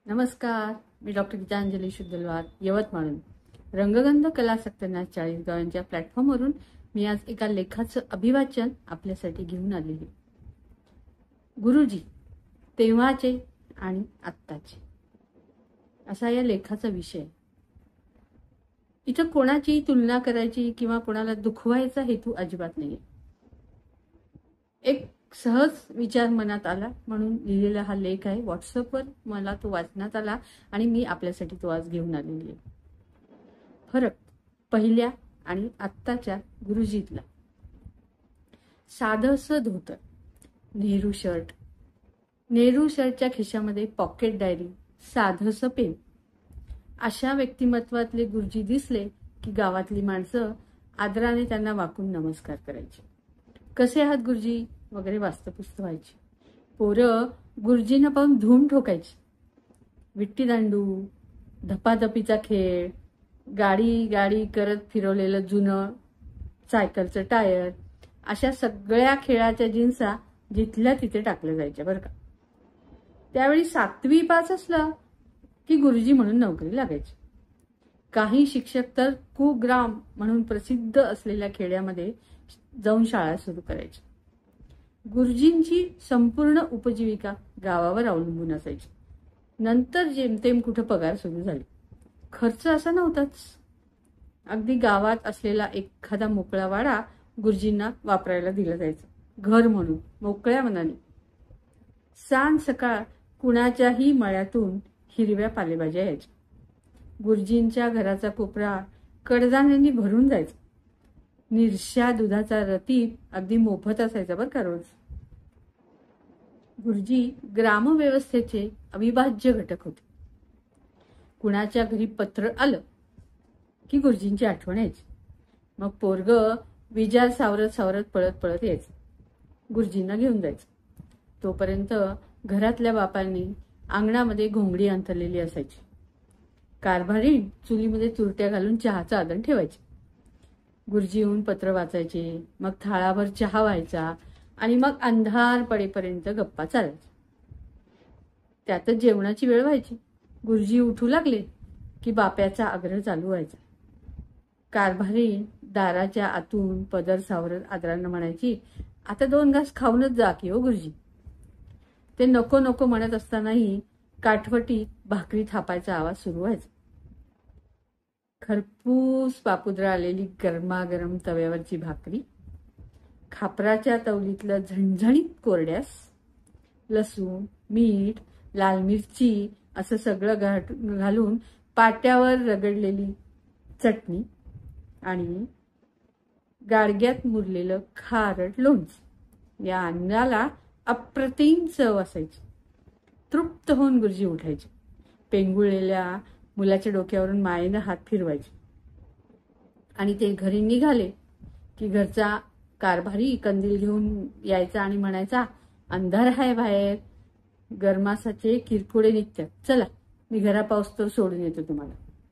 नमस्कार, मी डॉक्टर गीतांजली शुद्धलवार, यवतमाळून. रंगगंध कला सत्यनारायण चाळीसगाव यांच्या प्लॅटफॉर्मवरून मी आज एका लेखाचं अभिवाचन आपल्यासाठी घेऊन आलेली. गुरुजी तेव्हाचे आणि आत्ताचे असा या लेखाचा विषय. इथं कोणाची तुलना करायची किंवा कोणाला दुखवायचा हेतू अजिबात नाहीये. एक सहज विचार मनात आला म्हणून लिहिलेला हा लेख आहे. व्हॉट्सअपवर मला तो वाचण्यात आला आणि मी आपल्यासाठी तो आज घेऊन आलेली आहे. फरक पहिल्या आणि आत्ताच्या गुरुजीतला. साधंसं धोतर, नेहरू शर्ट, नेहरू शर्टच्या खिशामध्ये पॉकेट डायरी, साधंसं पेन. अशा व्यक्तिमत्वातले गुरुजी दिसले की गावातली माणसं आदराने त्यांना वाकून नमस्कार करायची. कसे आहात गुरुजी वगैरे वास्तपुस्त व्हायची. पोरं गुरुजींना पाहून धूम ठोकायची. विट्टी दांडू, धपाधपीचा खेळ, गाडी गाडी करत फिरवलेलं जुनं सायकलचं टायर, अशा सगळ्या खेळाच्या जिन्सा जिथल्या तिथे टाकल्या जायच्या बरं का. त्यावेळी 7वी पास असलं की गुरुजी म्हणून नोकरी लागायची. काही शिक्षक तर कुग्राम म्हणून प्रसिद्ध असलेल्या खेड्यामध्ये जाऊन शाळा सुरू करायची. गुरुजींची संपूर्ण उपजीविका गावावर अवलंबून असायची. नंतर जेमतेम कुठं पगार सुरू झाले. खर्च असा नव्हताच. अगदी गावात असलेला एखादा मोकळा वाडा गुरुजींना वापरायला दिला जायचा, घर म्हणून मोकळ्या मनाने. सांज सकाळ कुणाच्याही मळ्यातून हिरव्या पालेभाज्या यायच्या. गुरुजींच्या घराचा कोपरा कडधान्यांनी भरून जायचा. निरशा दुधाचा रतीब अगदी मोफत असायचा बरं का रोज. गुरुजी ग्रामव्यवस्थेचे अविभाज्य घटक होते. कुणाच्या घरी पत्र आलं की गुरुजींची आठवण यायची. मग पोरग विजार सावरत सावरत पळत पळत यायचं, गुरुजींना घेऊन जायचं. तोपर्यंत घरातल्या बापांनी अंगणामध्ये घोंगडी अंथरलेली असायची. कारभारीण चुलीमध्ये चुरट्या घालून चहाचं आदन ठेवायचे. गुरुजी येऊन पत्र वाचायचे, मग थाळाभर चहा व्हायचा आणि मग अंधार पडेपर्यंत गप्पा चालायच्या. त्यातच जेवणाची वेळ व्हायची. गुरुजी उठू लागले की बाप्याचा आग्रह चालू व्हायचा. कारभारीण दाराच्या आतून पदर सावरत आदरानं म्हणायची, आता 2 घास खाऊनच जा की हो गुरुजी. ते नको नको म्हणत असतानाही काठवटीत भाकरी थापायचा आवाज सुरू व्हायचा. खरपूस पापुद्रा आलेली गरमागरम तव्यावरची भाकरी, खापराच्या तवलीतलं झणझणीत कोरड्यास, लसूण, मीठ, लाल मिरची असं सगळं घालून पाट्यावर रगडलेली चटणी आणि गाडग्यात मुरलेलं खारट लोणचं. या अन्नाला अप्रतिम चव असायची. तृप्त होऊन गुरुजी उठायचे. पेंगुळलेल्या मुलाच्या डोक्यावरून मायेनं हात फिरवायचे आणि ते घरी निघाले की घरचा कारभारी कंदील घेऊन यायचा आणि म्हणायचा, अंधार आहे बाहेर, गरमासाचे किरकोडे निघतात, चला मी घरापावस्तोवर सोडून येतो तुम्हाला.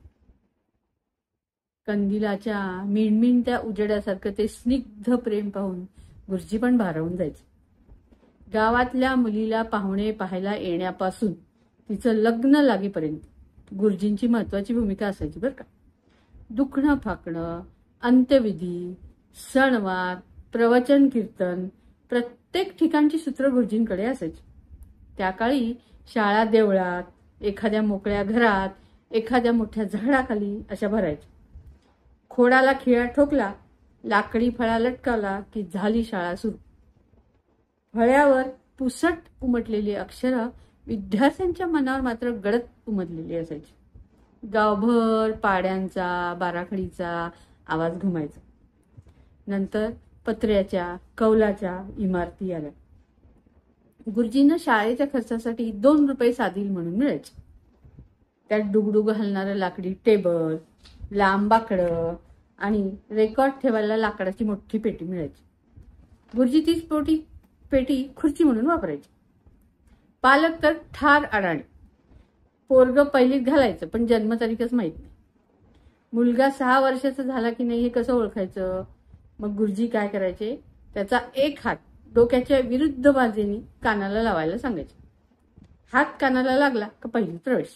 कंदिलाच्या मिणमिणत्या उजेडासारखं ते स्निग्ध प्रेम पाहून गुरुजी पण भारावून जायचे. गावातल्या मुलीला पाहुणे पाहायला येण्यापासून तिचं लग्न लागेपर्यंत गुरुजींची महत्वाची भूमिका असायची बरं का. दुखणं फाकणं, अंत्यविधी, सणवार, प्रवचन कीर्तन, प्रत्येक ठिकाणची सूत्र गुरुजींकडे असायची. त्या काळी शाळा देवळात, एखाद्या मोकळ्या घरात, एखाद्या मोठ्या झाडाखाली अशा भरायच्या. खोडाला खिळा ठोकला, लाकडी फळा लटकावला की झाली शाळा सुरू. फळ्यावर पुसट उमटलेली अक्षरं विद्यार्थ्यांच्या मनावर मात्र गडद उमटलेली असायची. गावभर पाड्यांचा, बाराखडीचा आवाज घुमायचा. नंतर पत्र्याच्या, कौलाच्या इमारती आल्या. गुरुजींना शाळेच्या खर्चासाठी 2 रुपये साधील म्हणून मिळायचे. त्यात डुगडुग हलणारं लाकडी टेबल, लांब बाकडं आणि रेकॉर्ड ठेवायला लाकडाची मोठी पेटी मिळायची. गुरुजी तीच पेटी खुर्ची म्हणून वापरायची. पालक तर ठार अडाणे. पोरग पहिलीत घालायचं पण जन्मतारीखच माहित नाही. मुलगा 6 वर्षाचा झाला की नाही हे कसं ओळखायचं. मग गुरुजी काय करायचे, त्याचा एक हात डोक्याच्या विरुद्ध बाजूने कानाला लावायला सांगायचे. हात कानाला लागला का पहिली प्रवेश.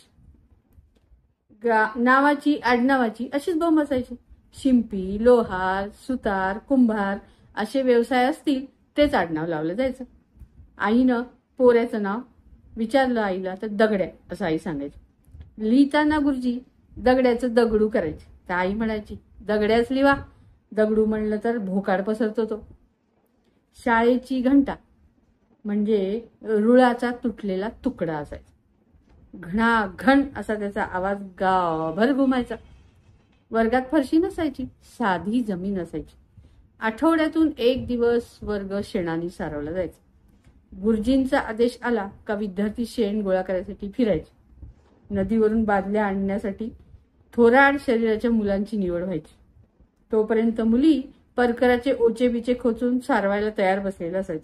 नावाची आडनावाची अशीच बोंब असायची. शिंपी, लोहार, सुतार, कुंभार असे व्यवसाय असतील तेच आडनाव लावलं जायचं. आईनं पोऱ्याचं नाव विचारलं आईला तर दगड्या असं आई सांगायची. लिहिताना गुरुजी दगड्याचं दगडू करायचे. तर आई म्हणायची दगड्याच लिवा, दगडू म्हणलं तर भोकाड पसरतो तो. शाळेची घंटा म्हणजे रुळाचा तुटलेला तुकडा असायचा. घणाघण असा त्याचा आवाज गावभर घुमायचा. वर्गात फरशी नसायची, साधी जमीन असायची. आठवड्यातून एक दिवस वर्ग शेणाने सारवला जायचा. गुरुजींचा आदेश आला का विद्यार्थी शेण गोळा करायसाठी फिरायचे. नदीवरून बादल्या आणण्यासाठी थोराड शरीराच्या मुलांची निवड व्हायची. तोपर्यंत मुली परकराचे ओचे बिचे खोचून सारवायला तयार बसलेला असायचे.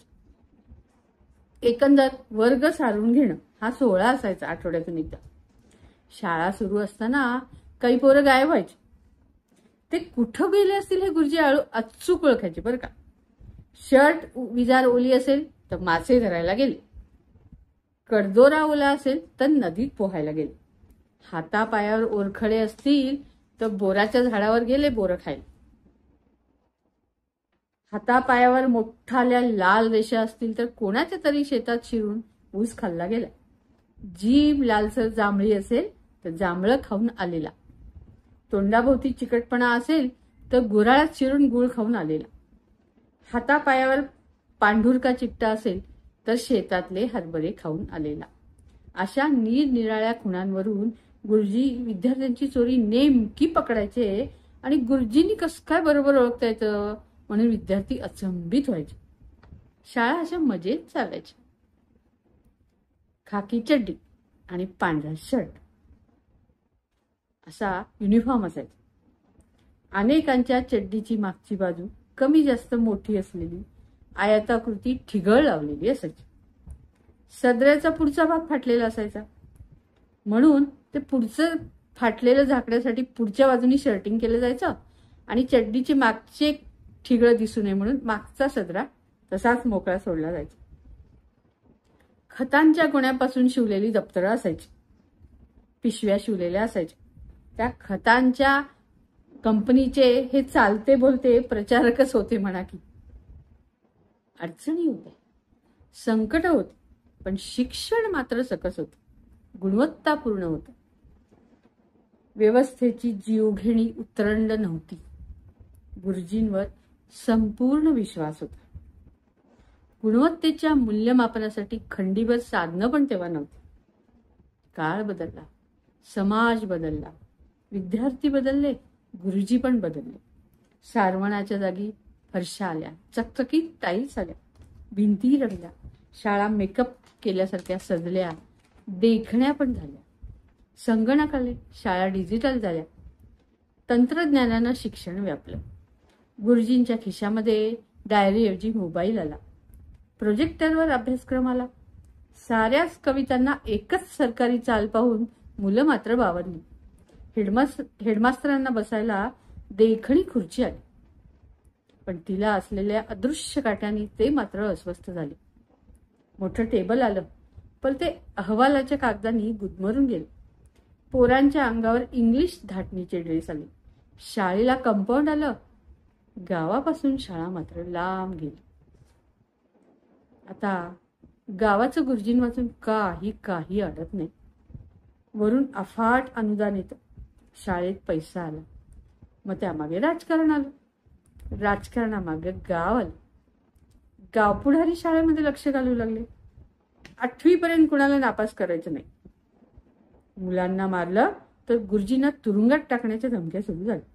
एकंदर वर्ग सारून घेणं हा सोहळा असायचा आठवड्यातून एकदा. शाळा सुरू असताना काही पोरं गायब व्हायचे. ते कुठं गेले असतील हे गुरुजी अचूक ओळखायचे बरं का. शर्ट विजार ओली असेल तर मासे धरायला गेले, कडदोरा ओला असेल तर नदीत पोहायला गेले, हातापायावर ओरखडे असतील तर बोराच्या झाडावर गेले बोरं खायला, हातापायावर मोठाल्या लाल रेषा असतील तर कोणाच्या तरी शेतात शिरून ऊस खाल्ला गेला, जीभ लालसर जांभळी असेल तर जांभळं खाऊन आलेला, तोंडाभोवती चिकटपणा असेल तर गुऱ्हाळात शिरून गुळ खाऊन आलेला, हातापायावर पांढुरका चिकटा असेल तर शेतातले हरभरे खाऊन आलेला. अशा निरनिराळ्या खुणांवरून गुरुजी विद्यार्थ्यांची चोरी नेमकी पकडायचे आणि गुरुजींनी कसं काय बरोबर ओळखता येतं म्हणून विद्यार्थी अचंबित व्हायचे. शाळा अशा मजेत चालायची. खाकी चड्डी आणि पांढरा शर्ट असा युनिफॉर्म असायचा. अनेकांच्या चड्डीची मागची बाजू कमी जास्त मोठी असलेली आयताकृती ठिगळ लावलेली असायची. सदऱ्याचा पुढचा भाग फाटलेला असायचा म्हणून ते पुढचं फाटलेलं झाकण्यासाठी पुढच्या बाजूनी शर्टिंग केलं जायचं आणि चड्डीचे मागचे ठिगळ दिसू नये म्हणून मागचा सदरा तसाच मोकळा सोडला जायचा. खतांच्या गोण्यापासून शिवलेली दप्तरं असायची, पिशव्या शिवलेल्या असायच्या. त्या खतांच्या कंपनीचे हे चालते बोलते प्रचारकच होते म्हणा की. अडचणी होत्या, संकट होते, पण शिक्षण मात्र सकस होतं, गुणवत्तापूर्ण होतं. व्यवस्थेची जीवघेणी उतरंड नव्हती. गुरुजींवर संपूर्ण विश्वास होता. गुणवत्तेच्या मूल्यमापनासाठी खंडीभर साधनं पण तेव्हा नव्हती. काळ बदलला, समाज बदलला, विद्यार्थी बदलले, गुरुजी पण बदलले. सारवणाच्या जागी फरशा आल्या, चकचकीत टाईल्स आल्या, भिंती रंगल्या, शाळा मेकअप केल्यासारख्या सजल्या, देखण्या पण झाल्या. संगणक आले, शाळा डिजिटल झाल्या. तंत्रज्ञानानं शिक्षण व्यापलं. गुरुजींच्या खिशामध्ये डायरीऐवजी मोबाईल आला. प्रोजेक्टरवर अभ्यासक्रम आला. साऱ्याच कवितांना एकच सरकारी चाल पाहून मुलं मात्र बावरली. हेडमास्तरांना बसायला देखणी खुर्ची आली, पण तिला असलेल्या अदृश्य काट्याने ते मात्र अस्वस्थ झाले. मोठं टेबल आलं, पण ते अहवालाच्या कागदांनी गुदमरून गेले. पोरांच्या अंगावर इंग्लिश धाटणीचे ड्रेस आले. शाळेला कंपाऊंड आलं. गावापासून शाळा मात्र लांब गेली. आता गावाचं गुरुजीं वाचून काही अडत नाही. वरून अफाट अनुदान येतं. शाळेत पैसा आला, मग त्यामागे राजकारण आलं. राजकारणामागे गाव आलं. गावपुढारी शाळेमध्ये लक्ष घालू लागले. 8वी पर्यंत कुणाला नापास करायचं नाही. मुलांना मारलं तर गुरुजींना तुरुंगात टाकण्याच्या धमक्या सुरू झाल्या.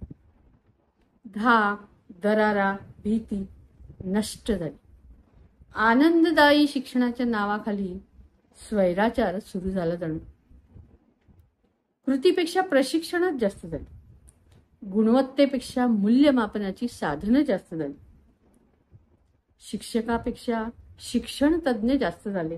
धाक, दरारा, भीती नष्ट झाली. आनंददायी शिक्षणाच्या नावाखाली स्वैराचार सुरू झाला. जणू कृतीपेक्षा प्रशिक्षणच जास्त झाले. गुणवत्तेपेक्षा मूल्यमापनाची साधनं जास्त झाली. शिक्षकापेक्षा शिक्षण तज्ज्ञ जास्त झाले.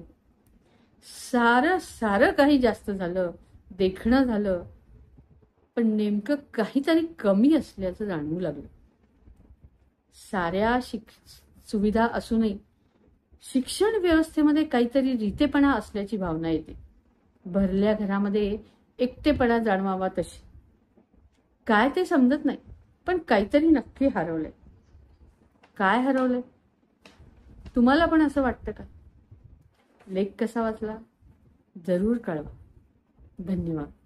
सारं काही जास्त झालं, देखणं झालं, पण नेमकं काहीतरी कमी असल्याचं जाणवू लागलं. साऱ्या सुविधा असूनही शिक्षण व्यवस्थेमध्ये काहीतरी रीतेपणा असल्याची भावना येते. भरल्या घरामध्ये एकटेपणा जाणवावा तशी. काय ते समजत नाही, पण काहीतरी नक्की हरवलंय. काय हरवलंय? तुम्हाला पण असं वाटतं का? लेख कसा वाचला जरूर कळवा. धन्यवाद.